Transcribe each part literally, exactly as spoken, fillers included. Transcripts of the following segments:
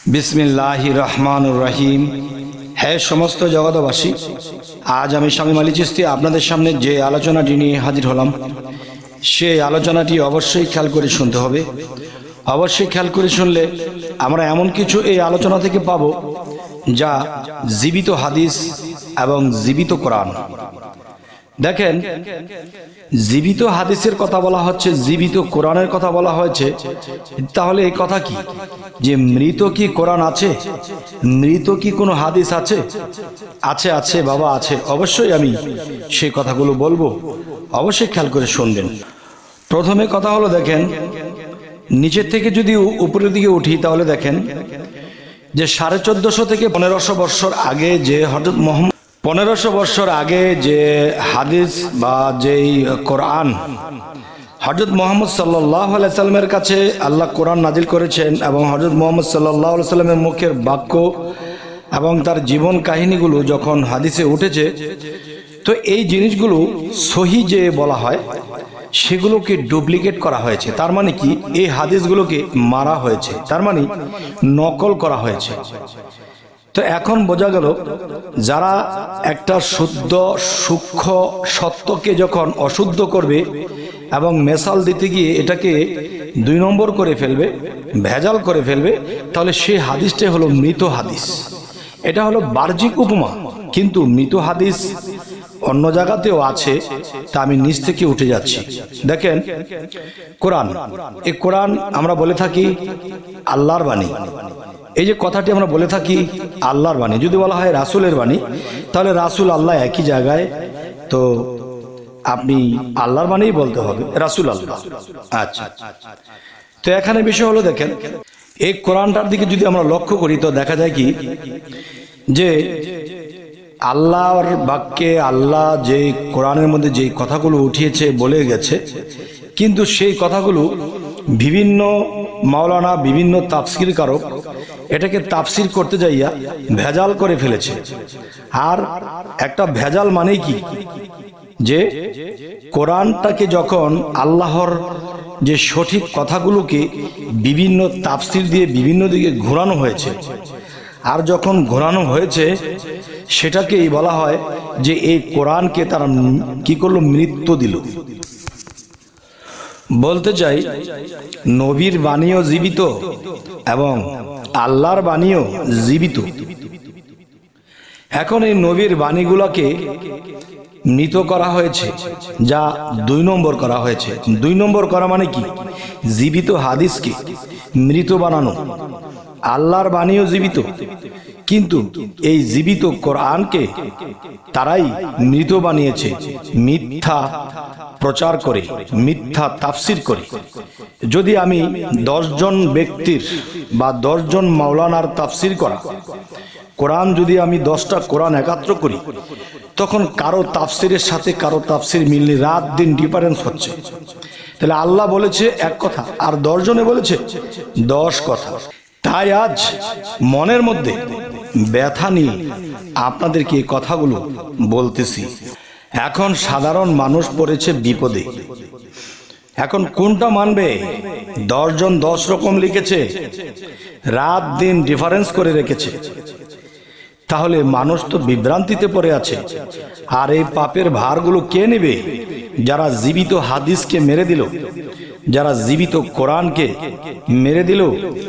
बिस्मिल्लाहिर रहमानिर रहीम। है समस्त जगतबासी, आज आमी शामीम आली चिश्ती आपनादेर सामने जे आलोचनाटी निये हाजिर हलाम सेई आलोचनाटी अवश्यई खेयाल करे शुनते होबे। अवश्यई खेयाल करे शुनले आमरा एमन किछु एई आलोचना थेके पाबो जा जीवित हादिस एबं जीवित कुरान। देखें जीवित हादिसेर कथा बला हच्छे, जीवित कुरानेर कथा बला हयेछे, ताहले एई कथा कि जे मृत कि कुरान आछे, मृत कि कोनो हादिस आछे? आछे आछे बाबा आछे, अवश्यई आमी सेई कथागुलो बोलबो, अवश्यई खेयाल करे शुनबेन। प्रथमे कथा हलो देखें नीचेर थेके जोदि उपरेर दिके उठी ताहले देखें जे साढ़े चौदहशो थेके पंद्रहशो बछर आगे जे हजरत मोहम्मद पंद्रहशो बछर आगे जे हादिस बा जेई कुरान हजरत मोहम्मद सल्लल्लाहु अलैहि वसल्लमेर काछे आल्लाह कुरान नाजिल करेछेन एबं हजरत मोहम्मद सल्लल्लाहु अलैहि वसल्लमेर मुखेर बाक्य एबं तार जीवन काहिनीगुलो जखन हादिसे उठेছে तो এই জিনিসগুলো সহি যে বলা হয় সেগুলোকে ডুপ্লিকেট করা হয়েছে। তার মানে কি এই হাদিসগুলোকে মারা হয়েছে, তার মানে নকল করা হয়েছে। তো এখন বোঝা গেল যারা একটা শুদ্ধ সূক্ষ্ম সত্যকে যখন অশুদ্ধ করবে এবং মেসাল দিতে গিয়ে এটাকে দুই নম্বর করে ফেলবে, ভেজাল করে ফেলবে, তাহলে সেই হাদিসটাই হলো মৃত হাদিস। এটা হলো বাহ্যিক উপমা, কিন্তু মৃত হাদিস অন্য জায়গাতেও আছে, তা আমি নিচ থেকে উঠে যাচ্ছি। দেখেন কোরআন, এই কোরআন আমরা বলে থাকি আল্লাহর বাণী। এই যে কথাটি আমরা বলে থাকি আল্লাহর বাণী, যদি বলা হয় রাসূলের বাণী তাহলে রাসূল আল্লাহ একই জায়গায়, তো আপনি আল্লাহর বাণীই বলতে হবে, রাসূল আল্লাহ। আচ্ছা, তো এখানে বিষয় হলো দেখেন এই কোরআনটার দিকে যদি আমরা লক্ষ্য করি তো দেখা যায় কি যে আল্লাহর বাক্যে আল্লাহ যে কোরআনের মধ্যে যে কথাগুলো উঠিয়েছে বলে গেছে, কিন্তু সেই কথাগুলো বিভিন্ন মাওলানা বিভিন্ন তাফসীর কারক এটাকে তাফসীর করতে যাইয়া ভেজাল করে ফেলেছে। আর একটা ভেজাল মানে কি যে কোরআনটাকে যখন আল্লাহর যে সঠিক কথাগুলোকে বিভিন্ন তাফসীর দিয়ে বিভিন্ন দিকে ঘোরানো হয়েছে, আর যখন ঘোরানো হয়েছে সেটাকেই বলা হয় যে এই কোরআনকে তারা কি করলো, মৃত্যু দিল। বলতে চাই নবীর বাণীও জীবিত এবং আল্লাহর বাণীও জীবিত। এখন এই নবীর বাণীগুলোকে মৃত করা হয়েছে, যা দুই নম্বর করা হয়েছে। দুই নম্বর করা মানে কি, জীবিত হাদিসকে মৃত বানানো। আল্লাহর বাণীও জীবিত, কিন্তু এই জীবিত কোরআনকে তারাই মৃত বানিয়েছে মিথ্যা প্রচার করে, মিথ্যা তাফসীর করে। যদি আমি দশজন ব্যক্তির বা দশজন মাওলানার তাফসীর করা কোরআন যদি আমি দশটা কোরআন একাত্র করি, তখন কারো তাফসীরের সাথে কারো তাফসীর মিললে রাত দিন ডিফারেন্স হচ্ছে। তাহলে আল্লাহ বলেছে এক কথা আর দশজনে বলেছে দশ কথা। তাই আজ মনের মধ্যে ব্যথা নিয়ে আপনাদেরকে এই কথাগুলো বলতেছি। এখন সাধারণ মানুষ পড়েছে বিপদে। এখন কোনটা মানবে? দশজন দশ রকম লিখেছে, রাত দিন ডিফারেন্স করে রেখেছে, তাহলে মানুষ তো বিভ্রান্তিতে পড়ে আছে। আর এই পাপের ভারগুলো কে নেবে? যারা জীবিত হাদিসকে মেরে দিল, যারা জীবিত কোরআনকে মেরে দিল,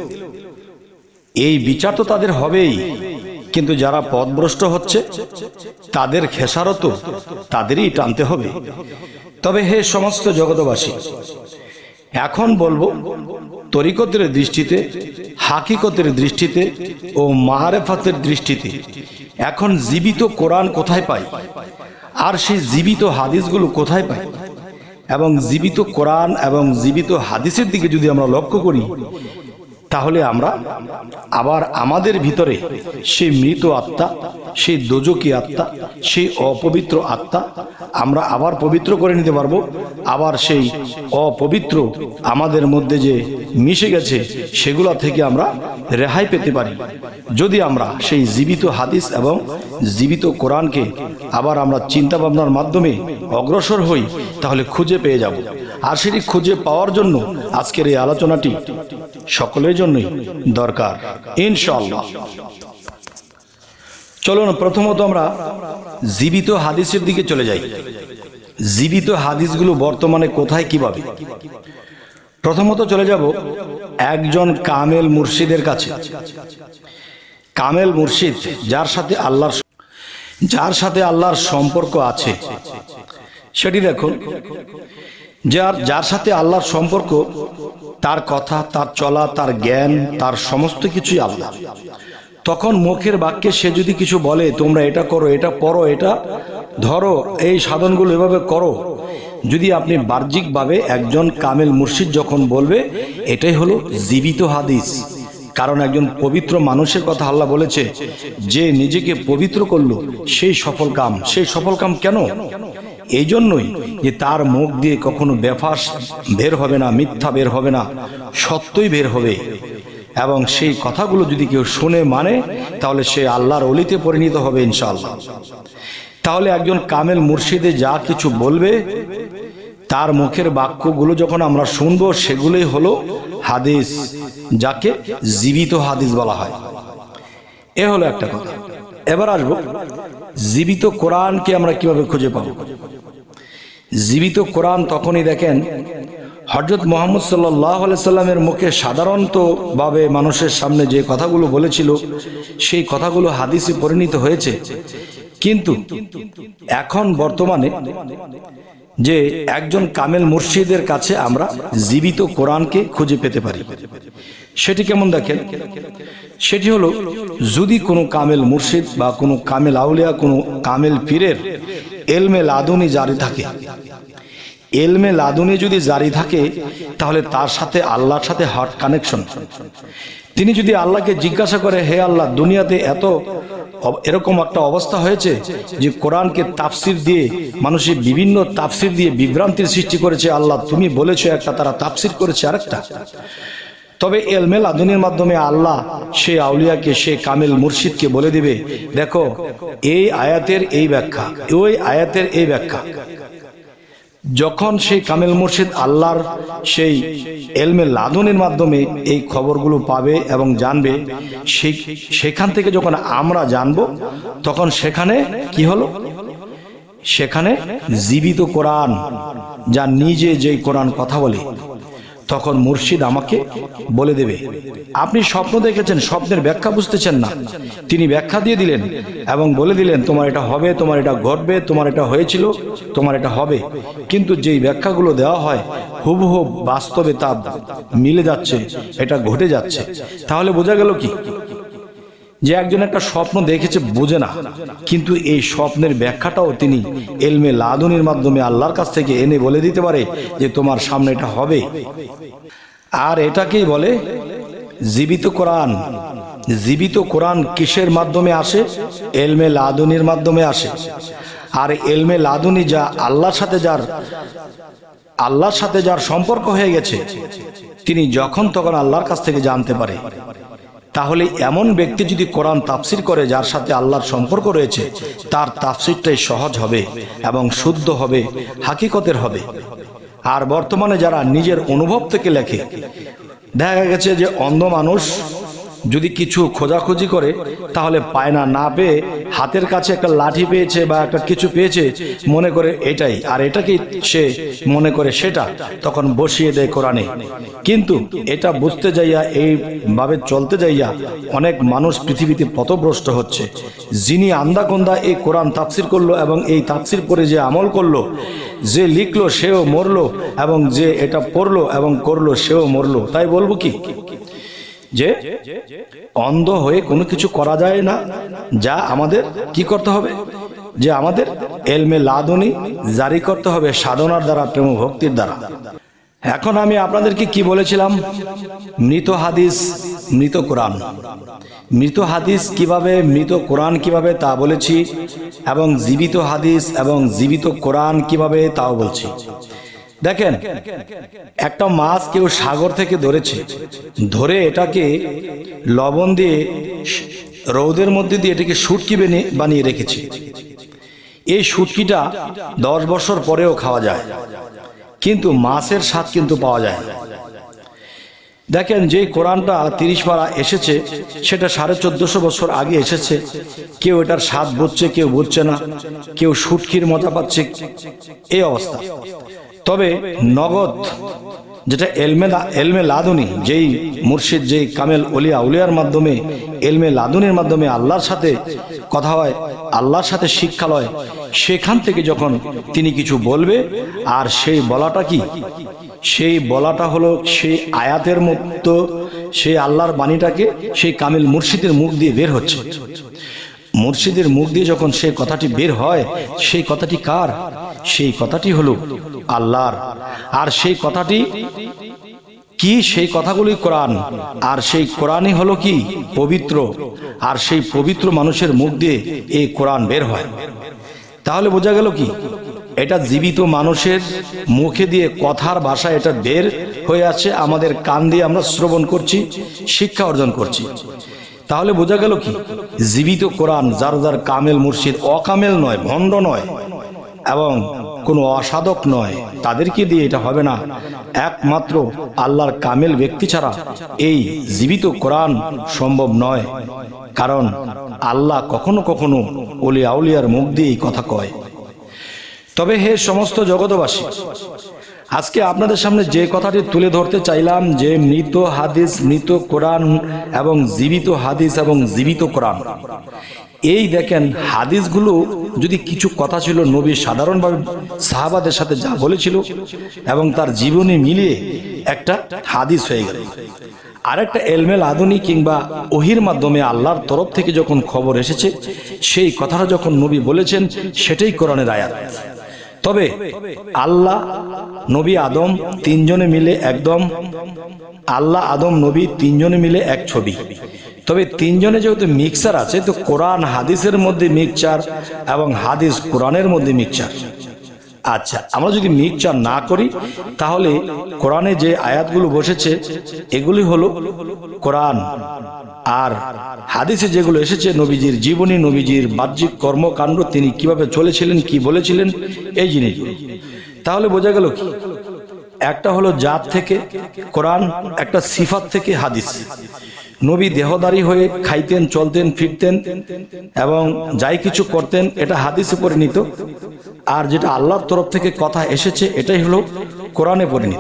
এই বিচার তো তাদের হবেই। কিন্তু যারা পথভ্রষ্ট হচ্ছে তাদের খেসারত তাদেরই টানতে হবে। তবে হে সমস্ত জগতবাসী, এখন বলবো তরিকতের দৃষ্টিতে, হাকিকতের দৃষ্টিতে ও মারেফাতের দৃষ্টিতে এখন জীবিত কোরআন কোথায় পাই, আর সেই জীবিত হাদিসগুলো কোথায় পাই, এবং জীবিত কোরআন এবং জীবিত হাদিসের দিকে যদি আমরা লক্ষ্য করি, তাহলে আমরা আবার আমাদের ভিতরে সেই মৃত আত্মা, সেই দোজকি আত্মা, সেই অপবিত্র আত্মা আমরা আবার পবিত্র করে নিতে পারবো। আবার সেই অপবিত্র আমাদের মধ্যে যে মিশে গেছে সেগুলো থেকে আমরা রেহাই পেতে পারি, যদি আমরা সেই জীবিত হাদিস এবং জীবিত কোরআনকে আবার আমরা চিন্তা ভাবনার মাধ্যমে অগ্রসর হই, তাহলে খুঁজে পেয়ে যাব। আর সেটি খুঁজে পাওয়ার জন্য আজকের এই আলোচনাটি সকলের জন্যই দরকার ইনশাআল্লাহ। চলুন প্রথমত আমরা জীবিত হাদিসের দিকে চলে যাই। জীবিত হাদিসগুলো বর্তমানে কোথায় কিভাবে? প্রথমত চলে যাব একজন কামেল মুর্শিদের কাছে। কামেল মুর্শিদ যার সাথে আল্লাহর যার সাথে আল্লাহর সম্পর্ক আছে, সেটি দেখুন। যার যার সাথে আল্লাহর সম্পর্ক, তার কথা, তার চলা, তার জ্ঞান, তার সমস্ত কিছুই আল্লাহ। তখন মুখের বাক্যে সে যদি কিছু বলে, তোমরা এটা করো, এটা পড়ো, এটা ধরো, এই সাধনগুলো এভাবে করো, যদি আপনি বাহ্যিকভাবে একজন কামেল মুর্শিদ যখন বলবে, এটাই হলো জীবিত হাদিস। কারণ একজন পবিত্র মানুষের কথা আল্লাহ বলেছে, যে নিজেকে পবিত্র করলো সেই সফল কাম। সেই সফল কাম কেন? এই জন্যই যে তার মুখ দিয়ে কখনো বেফাস বের হবে না, মিথ্যা বের হবে না, সত্যই বের হবে। এবং সেই কথাগুলো যদি কেউ শুনে মানে, তাহলে সে আল্লাহর ওলিতে পরিণত হবে ইনশাআল্লাহ। তাহলে একজন কামেল মুর্শিদে যা কিছু বলবে, তার মুখের বাক্যগুলো যখন আমরা শুনবো, সেগুলোই হলো হাদিস, যাকে জীবিত হাদিস বলা হয়। এ হলো একটা কথা। এবার আসবো জীবিত কোরআনকে আমরা কিভাবে খুঁজে পাবো। জীবিত কোরআন তখনই দেখেন, হযরত মুহাম্মদ সাল্লাল্লাহু আলাইহি সাল্লামের মুখে সাধারণতভাবে মানুষের সামনে যে কথাগুলো বলেছিল, সেই কথাগুলো হাদিসে পরিণত হয়েছে। কিন্তু এখন বর্তমানে যে একজন কামেল মুর্শিদের কাছে আমরা জীবিত কোরআনকে খুঁজে পেতে পারি, সেটি কেমন দেখেন। সেটি হলো, যদি কোনো কামেল মুর্শিদ বা কোনো কামেল আউলিয়া, কোনো কামেল পীরের এলমে লাদুনি জারি থাকে, এলমে লাদুনি যদি জারি থাকে, তাহলে তার সাথে আল্লাহর সাথে হার্ট কানেকশন। তিনি যদি আল্লাহকে জিজ্ঞাসা করে, হে আল্লাহ, দুনিয়াতে এত এরকম একটা অবস্থা হয়েছে যে কোরআনকে তাফসির দিয়ে মানুষের বিভিন্ন তাফসির দিয়ে বিভ্রান্তির সৃষ্টি করেছে, আল্লাহ তুমি বলেছো একটা, তারা তাফসির করেছে আরেকটা। তবে এলমে লাদুনির মাধ্যমে আল্লাহ সে আউলিয়াকে, সে কামেল মুর্শিদকে বলে দিবে, দেখো এই আয়াতের এই ব্যাখ্যা, ওই আয়াতের এই ব্যাখ্যা। যখন সেই কামেল মুর্শিদ আল্লাহর সেই এলমে লাদুনির মাধ্যমে এই খবরগুলো পাবে এবং জানবে, সেখান থেকে যখন আমরা জানবো, তখন সেখানে কি হলো, সেখানে জীবিত কোরআন, যা নিজে যেই কোরআন কথা বলে, তখন মুর্শিদ আমাকে বলে দেবে। আপনি স্বপ্ন দেখেছেন, স্বপ্নের ব্যাখ্যা বুঝতেছেন না, তিনি ব্যাখ্যা দিয়ে দিলেন এবং বলে দিলেন, তোমার এটা হবে, তোমার এটা ঘটবে, তোমার এটা হয়েছিল, তোমার এটা হবে। কিন্তু যেই ব্যাখ্যাগুলো দেওয়া হয়, হুবহু বাস্তবে তা মিলে যাচ্ছে, এটা ঘটে যাচ্ছে। তাহলে বোঝা গেল কি, যে একজন একটা স্বপ্ন দেখেছে, বোঝে না, কিন্তু এই স্বপ্নের ব্যাখ্যাটাও তিনি এলমে লাদুনির মাধ্যমে আল্লাহর কাছ থেকে এনে বলে দিতে পারে যে তোমার সামনে এটা হবে। আর এটাকেই বলে জীবিত কোরআন। জীবিত কোরআন কিসের মাধ্যমে আসে? এলমে লাদুনির মাধ্যমে আসে। আর এলমে লাদুনি যা আল্লাহর সাথে যার আল্লাহর সাথে যার সম্পর্ক হয়ে গেছে, তিনি যখন তখন আল্লাহর কাছ থেকে জানতে পারে। তাহলে এমন ব্যক্তি যদি কোরআন তাফসির করে, যার সাথে আল্লাহর সম্পর্ক রয়েছে, তার তাফসিরটাই সহজ হবে এবং শুদ্ধ হবে, হাকিকতের হবে। আর বর্তমানে যারা নিজের অনুভব থেকে লেখে, দেখা গেছে যে অন্ধ মানুষ যদি কিছু খোঁজাখুঁজি করে, তাহলে পায় না, না পেয়ে হাতের কাছে একটা লাঠি পেয়েছে বা একটা কিছু পেয়েছে, মনে করে এটাই, আর এটাকেই সে মনে করে সেটা, তখন বসিয়ে দেয় কোরআনে। কিন্তু এটা বুঝতে যাইয়া, এইভাবে চলতে যাইয়া অনেক মানুষ পৃথিবীতে পথভ্রষ্ট হচ্ছে। যিনি আন্দাকন্দা এই কোরআন তাফসির করলো এবং এই তাফসির করে যে আমল করলো, যে লিখলো সেও মরলো, এবং যে এটা পড়লো এবং করলো সেও মরলো। তাই বলবো কি, যে অন্ধ হয়ে কোনো কিছু করা যায় না, যা আমাদের কি করতে হবে, যে আমাদের এলমে লাদুনি জারি করতে হবে সাধনার দ্বারা, প্রেম ভক্তির দ্বারা। এখন আমি আপনাদেরকে কি বলেছিলাম, মৃত হাদিস, মৃত কোরআন। মৃত হাদিস কিভাবে, মৃত কোরআন কিভাবে তা বলেছি, এবং জীবিত হাদিস এবং জীবিত কোরআন কিভাবে তাও বলছি। দেখেন, একটা মাছ কেউ সাগর থেকে ধরেছে, ধরে এটাকে লবণ দিয়ে রৌদের মধ্যে দিয়ে এটাকে শুটকি বানিয়ে রেখেছে। এই শুটকিটা দশ বছর পরেও খাওয়া যায়, কিন্তু মাছের স্বাদ কিন্তু পাওয়া যায় না। দেখেন, যে কোরআনটা তিরিশ পারা এসেছে সেটা সাড়ে চোদ্দশো বছর আগে এসেছে। কেউ এটার স্বাদ বুঝছে, কেউ বুঝছে না, কেউ সুটকির মজা পাচ্ছে, এই অবস্থা। তবে নগদ যেটা এলমে এলমে লাদুনি, যেই মুর্শিদ, যেই কামেল ওলিয়া উলিয়ার মাধ্যমে, এলমে লাদুনির মাধ্যমে আল্লাহর সাথে কথা হয়, আল্লাহর সাথে শিক্ষা লয়, সেখান থেকে যখন তিনি কিছু বলবে, আর সেই বলাটা কি, সেই বলাটা হলো সেই আয়াতের মতো, সেই আল্লাহর বাণীটাকে সেই কামেল মুর্শিদের মুখ দিয়ে বের হচ্ছে। মুর্শিদের মুখ দিয়ে যখন সেই কথাটি বের হয়, সেই কথাটি কার? সেই কথাটি হলো আল্লাহর। আর সেই কথাটি কি? সেই কথাগুলি কোরআন। আর সেই কোরআনই হলো কি? পবিত্র। আর সেই পবিত্র মানুষের মুখ দিয়ে এই কোরআন বের হয়। তাহলে বোঝা গেল কি, এটা জীবিত মানুষের মুখে দিয়ে কথার ভাষা এটা বের হয়ে আছে, আমাদের কান দিয়ে আমরা শ্রবণ করছি, শিক্ষা অর্জন করছি। তাহলে বোঝা গেল কি, জীবিত কোরআন, যার যার কামেল মুর্শিদ, অকামেল নয়, ভণ্ড নয় এবং কোনো অসাধক নয়, তাদেরকে দিয়ে এটা হবে না। একমাত্র আল্লাহর কামেল ব্যক্তি ছাড়া এই জীবিত কোরআন সম্ভব নয়। কারণ আল্লাহ কখনো কখনো ওলিয়া আউলিয়ার মুখ দিয়ে এই কথা কয়। তবে হে সমস্ত জগতবাসী, আজকে আপনাদের সামনে যে কথাটি তুলে ধরতে চাইলাম, যে মৃত হাদিস, মৃত কোরআন এবং জীবিত হাদিস এবং জীবিত কোরআন, এই দেখেন হাদিসগুলো যদি কিছু কথা ছিল নবী সাধারণভাবে সাহাবাদের সাথে যা বলেছিল এবং তার জীবনী মিলিয়ে একটা হাদিস হয়ে গেল। আরেকটা এলমে লাদুনি কিংবা ওহির মাধ্যমে আল্লাহর তরফ থেকে যখন খবর এসেছে, সেই কথাটা যখন নবী বলেছেন, সেটাই কোরআনের আয়াত। তবে আল্লাহ, নবী, আদম তিনজনে মিলে একদম, আল্লাহ, আদম, নবী তিনজনে মিলে এক ছবি। তবে তিনজনে যেহেতু মিক্সার আছে, তো কোরআন হাদিসের মধ্যে মিক্সচার এবং হাদিস কোরআনের মধ্যে মিক্সচার। আচ্ছা, আমরা যদি মিক্সচার না করি, তাহলে কোরআনে যে আয়াতগুলো বসেছে এগুলি হলো কোরআন, আর হাদিসে যেগুলো এসেছে নবীজির জীবনী, নবীজির বাহ্যিক কর্মকাণ্ড, তিনি কিভাবে চলেছিলেন, কি বলেছিলেন, এই জিনিসগুলো। তাহলে বোঝা গেল কি, একটা হলো জাত থেকে কোরআন, একটা সিফাত থেকে হাদিস। নবী দেহদারি হয়ে খাইতেন, চলতেন, ফিরতেন এবং যাই কিছু করতেন, এটা হাদিসে পরিণত। আর যেটা আল্লাহর তরফ থেকে কথা এসেছে, এটাই হলো কোরআনে পরিণত।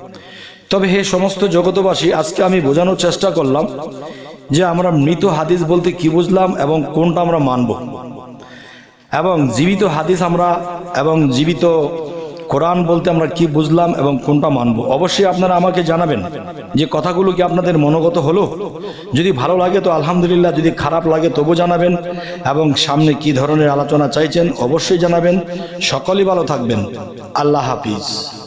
তবে হে সমস্ত জগতবাসী, আজকে আমি বোঝানোর চেষ্টা করলাম যে আমরা মৃত হাদিস বলতে কি বুঝলাম এবং কোনটা আমরা মানব, এবং জীবিত হাদিস আমরা এবং জীবিত কোরআন বলতে আমরা কি বুঝলাম এবং কোনটা মানব। অবশ্যই আপনারা আমাকে জানাবেন যে কথাগুলো কি আপনাদের মনোগত হলো। যদি ভালো লাগে তো আলহামদুলিল্লাহ, যদি খারাপ লাগে তবু জানাবেন, এবং সামনে কি ধরনের আলোচনা চাইছেন অবশ্যই জানাবেন। সকলেই ভালো থাকবেন। আল্লাহ হাফিজ।